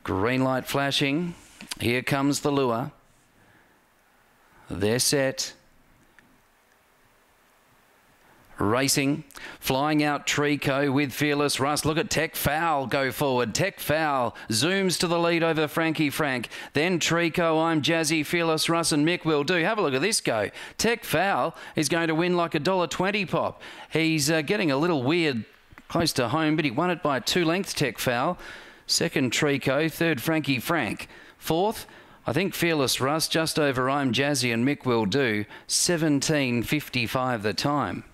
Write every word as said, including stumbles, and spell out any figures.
Green light flashing. Here comes the lure. They're set. Racing, flying out Trico with Fearless Russ. Look at Tech Foul go forward. Tech Foul zooms to the lead over Frankie Frank. Then Trico, I'm Jazzy, Fearless Russ and Mick Will Do. Have a look at this go. Tech Foul is going to win like a one dollar twenty pop. He's uh, getting a little weird close to home, but he won it by two lengths, Tech Foul. Second Trico, third Frankie Frank. Fourth, I think Fearless Russ, just over I'm Jazzy and Mick Will Do. seventeen fifty-five the time.